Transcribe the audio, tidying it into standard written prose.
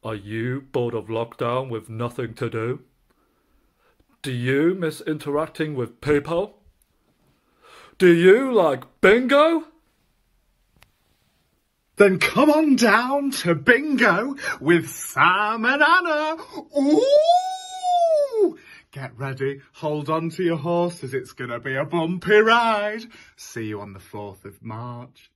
Are you bored of lockdown with nothing to do? Do you miss interacting with people? Do you like bingo? Then come on down to bingo with Sam and Anna. Ooh! Get ready, hold on to your horses, it's going to be a bumpy ride. See you on the 4th of March.